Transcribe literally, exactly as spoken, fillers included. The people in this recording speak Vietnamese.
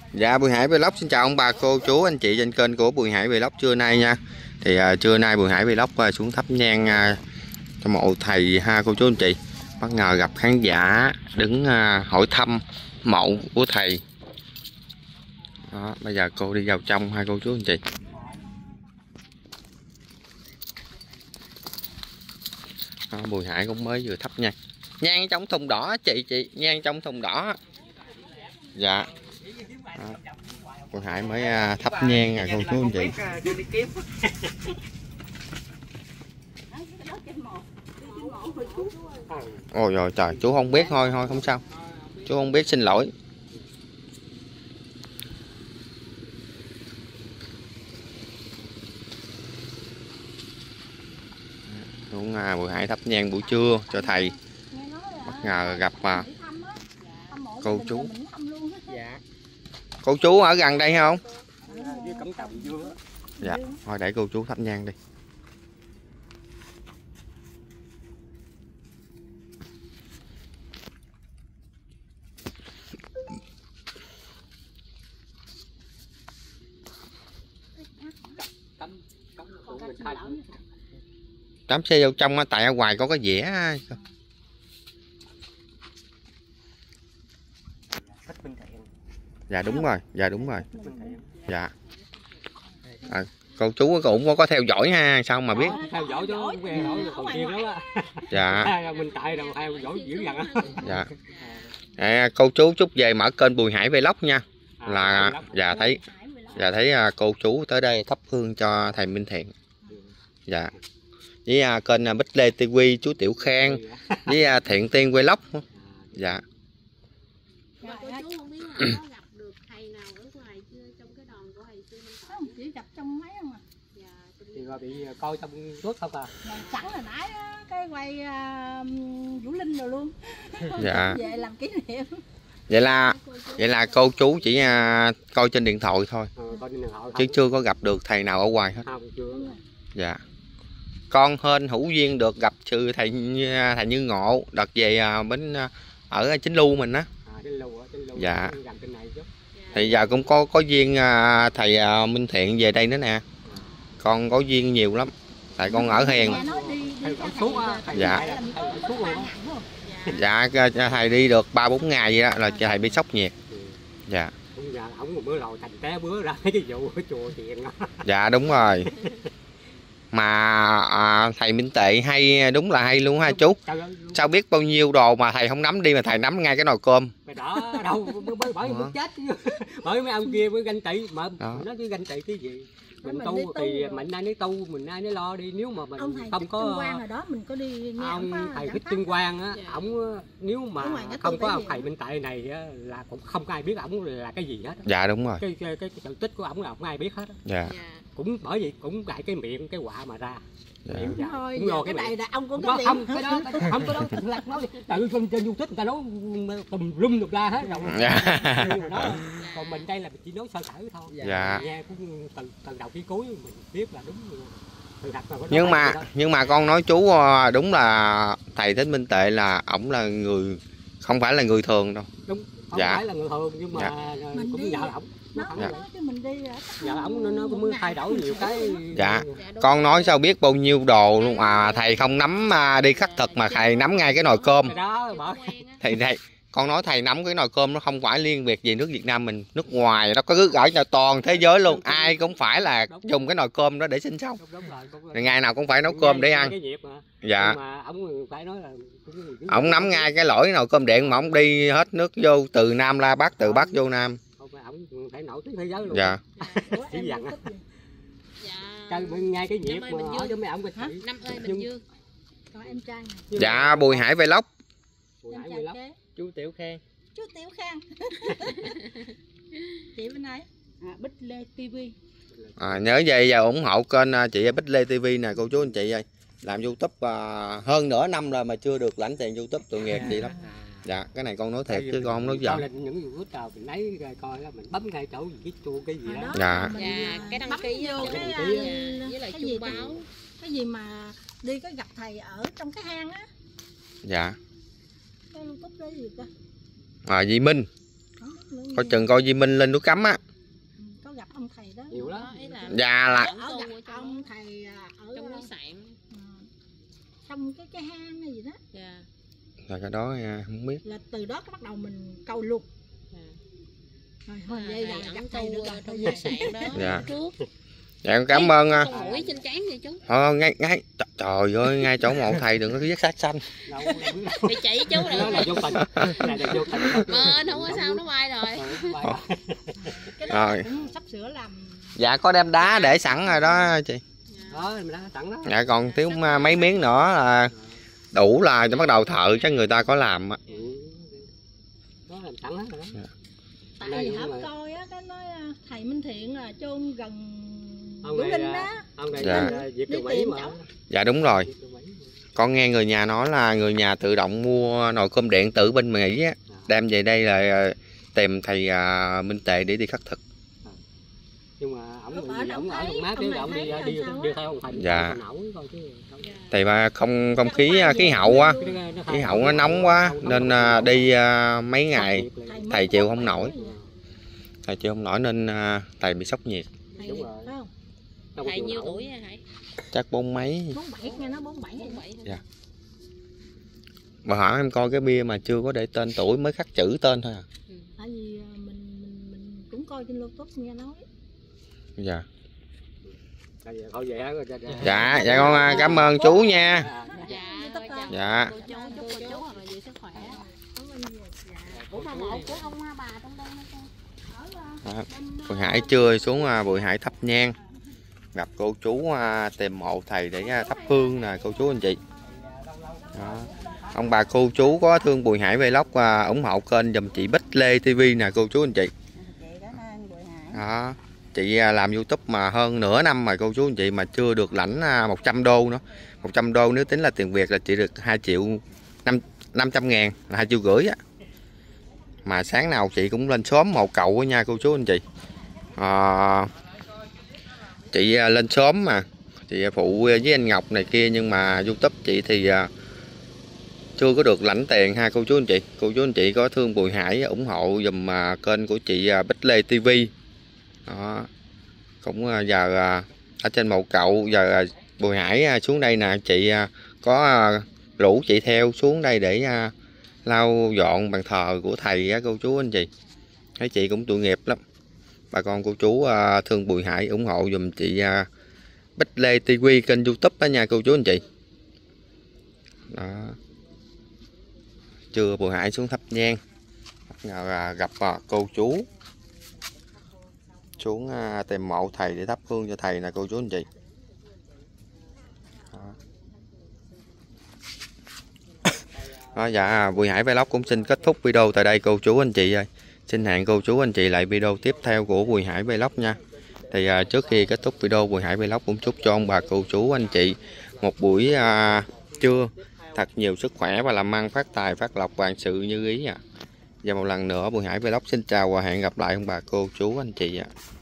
Dạ, Bùi Hải Vlog xin chào ông bà cô chú anh chị trên kênh của Bùi Hải Vlog trưa nay nha. Thì uh, trưa nay Bùi Hải Vlog uh, xuống thắp nhang uh, cho mộ thầy ha cô chú anh chị. Bất ngờ gặp khán giả đứng uh, hỏi thăm mộ của thầy. Đó, bây giờ cô đi vào trong hai cô chú anh chị. Đó, Bùi Hải cũng mới vừa thắp nhang. Nhang trong thùng đỏ chị chị, nhang trong thùng đỏ. Dạ. Đó. Cô Hải mới uh, thắp nhang à cô chú anh chị. Ôi rồi trời, chú không biết thôi thôi không sao. Chú không biết xin lỗi. Cũng uh, Bùi Hải thắp nhang buổi trưa cho thầy. Bất ngờ gặp uh, cô chú. Dạ. Cô chú ở gần đây không? Với cổng trồng dưa. Dạ, thôi để cô chú thắp nhang đi. Cắm xe vô trong á, tại ở ngoài có cái dĩa. Dạ đúng rồi, dạ đúng rồi. Dạ. À, cô chú cũng có, có theo dõi ha, sao mà biết? Theo dõi chứ nghe nói còn chiên lắm á. Dạ. Mình tại đâu theo dõi dữ dằn á. Dạ. À, cô chú chúc về mở kênh Bùi Hải Vlog nha. Là dạ thấy dạ thấy cô chú tới đây thắp hương cho thầy Minh Thiện. Dạ. Với à, kênh à, Bích Lê ti vi chú Tiểu Khang với à, Thiện Tiên Vlog. Dạ. Mà cô chú không biết là có gặp được thầy nào ở ngoài chưa, trong cái đoàn của thầy xưa Minh Thiện? Chỉ gặp trong mấy không à. Dạ, thì rồi bị coi trong suốt không à. Mà sẵn là nãy á, cái quay uh, Vũ Linh rồi luôn. Dạ. Về làm kỷ niệm. Vậy là vậy là cô chú chỉ à, coi trên điện thoại thôi. Ờ, coi trên điện thoại Chứ chưa có gặp được thầy nào ở ngoài hết. Không, chưa. Dạ. Con hên hữu duyên được gặp sư thầy thầy Như Ngộ đợt về à, bến à, ở Chính Lưu mình á. À, Chính Lưu, Chính Lưu. Dạ. Gần trên này chứ. Thì giờ cũng có có duyên à, thầy à, Minh Thiện về đây nữa nè. Con có duyên nhiều lắm. Tại con ở Hèn. Dạ. Dạ thầy đi được ba bốn ngày vậy đó là thầy bị sốc nhiệt. Dạ. Giờ ổng bữa lòi thành té bữa ra cái vụ cái chùa tiền đó. Dạ đúng rồi. Mà à, thầy Minh Tệ hay đúng là hay luôn ha chú. Sao biết bao nhiêu đồ mà thầy không nắm đi mà thầy nắm ngay cái nồi cơm. Đó đâu bởi bởi muốn chết chứ. Bởi mấy ông kia mới ganh tị mà đó. Nó chứ ganh tị cái gì. Mình, mình tu, tu thì rồi. Mình ai nấy tu, mình ai nấy lo đi, nếu mà mình không có quan rồi đó mình có đi nghe ông thầy Thích Trân Quang á, dạ. Ổng nếu mà không có ông thầy Minh Tệ này á, là cũng không có ai biết ổng là cái gì hết. Dạ đúng rồi. Cái cái, cái, cái sự tích của ổng là không ai biết hết. Dạ. Cũng bởi vì cũng tại cái miệng cái quạ mà ra. Dạ. Đúng thôi, cũng lo cái này là ông cũng có cái không cái đó không có đó lạc nói tự trên trên YouTube người ta nói tùm lum được ra hết rồi. Dạ. Đó, còn mình đây là mình chỉ nói sơ sơ thôi. Dạ. Nghe cũng từ từ đầu tới cuối mình biết là đúng. Nhưng mà nhưng mà con nói chú đúng là thầy Thích Minh Tệ là ổng là người không phải là người thường đâu. Đúng, không dạ. phải là người thường nhưng mà dạ. Cũng nhờ ổng. Dạ. Dạ ổng nó, nó cũng thay đổi nhiều cái. Dạ. Con nói sao biết bao nhiêu đồ luôn à, thầy không nắm đi khắc thực mà thầy nắm ngay cái nồi cơm. Đó, thầy thầy con nói thầy nắm cái nồi cơm nó không phải liên biệt gì nước Việt Nam mình, nước ngoài nó có cứ ở nhà toàn thế giới luôn, ai cũng phải là dùng cái nồi cơm đó để sinh sống. Rồi ngày nào cũng phải nấu cơm để ăn. Dạ. Ông nắm ngay cái lỗi nồi cơm điện mà ông đi hết nước vô từ Nam ra Bắc, từ Bắc vô Nam. Phải nổi tiếng thế giới luôn. Dạ. Chỉ dặn á. Dạ. Ngay cái nhịp mà ở cho mấy ông cái Năm ơi Bình Dương. Có em trai này. Dạ Bùi Hải Vlog. Bùi Hải Vlog. Chú Tiểu Khang. Chú Tiểu Khang. Chị bên này à, Bích Lê ti vi. À, nhớ về giờ ủng hộ kênh chị Bích Lê ti vi nè cô chú anh chị ơi. Làm YouTube uh, hơn nửa năm rồi mà chưa được lãnh tiền YouTube, tội nghiệp chị lắm. Dạ, cái này con nói thiệt chứ con không nói giỡn. Những YouTube nào mình lấy rồi coi là mình bấm ngay chỗ gì cái chuông cái gì đó. Dạ. Dạ, cái đăng ký vô cái với lại chuông báo. Cái gì mà đi có gặp thầy ở trong cái hang á. Dạ. Cái YouTube đó gì cơ? À, Dị Minh. nữa. Coi chừng coi Di Minh lên núi Cấm á. Ừ, có gặp ông thầy đó. Nhiều lắm. Đó, ý là Dạ là ổng Ở tu gặp ở trong ông đó, thầy à, ở trong núi à, Sạn. ừ, trong cái cái hang hay gì đó, Dạ. là cái đó à, không biết. là từ đó cái bắt đầu mình câu luôn. Dạ. Rồi thôi Thầy dây là ổng gặp tu thầy được ở rồi. trong Thôi núi về. Sạn đó. Dạ. Trước. Dạ con cảm ơn à. Con mũi trên trán vậy chú. Ờ, ngay ngay trời, trời ơi ngay chỗ mộ thầy đừng có cái vết sát xanh. Đâu, Thì chỉ chú đó rồi. là vô tình. Cái này là vô tình. Mà không có sao nó bay rồi. Cái đó Rồi. cũng sắp sửa làm. Dạ có đem đá để sẵn rồi đó chị. Đó, mình đã tặng đó. Dạ còn thiếu à, mấy miếng nữa là đủ là cho bắt đầu thợ chứ người ta có làm á. Ừ. Đó là tặng hết rồi đó. Tại Đây vì cũng hổng là- coi á, cái nói à, thầy Minh Thiện là chôn gần Ông Vũ này Linh là- đó. Ông này Dạ. là Việt Đi Kiều Mỹ tìm mà. cháu. Dạ đúng rồi. Việt Kiều Mỹ mà. Con nghe người nhà nói là người nhà tự động mua nồi cơm điện tử bên Mỹ á, đem về đây là à, tìm thầy à, Minh Tề để đi khắc thực. Nhưng mà ổng Lúc thì ở ổng đâu ở thấy, trong mát ông chứ này ổng đi thấy đi là sao đi á? theo ông thầy. Dạ. Ông nổi coi chứ không. Tại mà không không khí à, khí hậu á, khí hậu nó nóng quá nên à, đi à, mấy ngày thầy chịu không nổi. Thầy chịu không nổi nên à, thầy bị sốc nhiệt. Thầy, Đúng rồi. phải không? Thầy nhiêu tuổi hả thầy? Chắc bốn mấy. bốn bảy nghe nó bốn bảy. bốn bảy. Dạ. Mà hỏi em coi cái bia mà chưa có để tên tuổi mới khắc chữ tên thôi à. Tại vì à, mình mình mình cũng coi trên YouTube nghe nói. Dạ. Thôi vậy á. Dạ, dạ con à, cảm ơn chú nha. Dạ. thôi chào Dạ. cô chú, chúc cô chú hoặc là giữ sức khỏe. Ủa mà mộ của ông bà trong đây hả con? À, Bùi Hải trưa xuống à, Bùi Hải thắp nhang, gặp cô chú à, tìm mộ thầy để à, thắp hương nè cô chú anh chị. Đó. Ông bà cô chú có thương Bùi Hải Vlog à, ủng hộ kênh giùm chị Bích Lê ti vi nè cô chú anh chị. Đó. Chị à, làm YouTube mà hơn nửa năm mà cô chú anh chị mà chưa được lãnh à, một trăm đô nữa. một trăm đô nếu tính là tiền Việt là chị được hai triệu năm trăm ngàn là hai triệu rưỡi á. Mà sáng nào chị cũng lên sớm mộ cậu nha cô chú anh chị. À, chị à, lên sớm mà chị phụ với anh Ngọc này kia nhưng mà YouTube chị thì à, chưa có được lãnh tiền ha cô chú anh chị. Cô chú anh chị có thương Bùi Hải ủng hộ dùm à, kênh của chị à, Bích Lê ti vi. Đó. Cũng à, giờ à, ở trên mộ cậu giờ à, Bùi Hải à, xuống đây nè chị à, có à, rủ chị theo xuống đây để à, lau dọn bàn thờ của thầy á cô chú anh chị. Thấy chị cũng tội nghiệp lắm. Bà con cô chú à, thương Bùi Hải ủng hộ dùm chị à, Bích Lê ti vi kênh YouTube đó nha cô chú anh chị. Đó. Trưa Bùi Hải xuống thắp nhang. Bất ngờ à, gặp à, cô chú xuống à, tìm mộ thầy để thắp hương cho thầy nè cô chú anh chị. Đó. Đó, dạ Bùi Hải Vlog cũng xin kết thúc video tại đây cô chú anh chị ơi. Xin hẹn cô chú anh chị lại video tiếp theo của Bùi Hải Vlog nha. Thì à, trước khi kết thúc video Bùi Hải Vlog cũng chúc cho ông bà cô chú anh chị một buổi à, trưa thật nhiều sức khỏe và làm ăn phát tài phát lộc vạn sự như ý ạ. À. Và một lần nữa Bùi Hải Vlog xin chào và hẹn gặp lại ông bà cô chú anh chị ạ. À.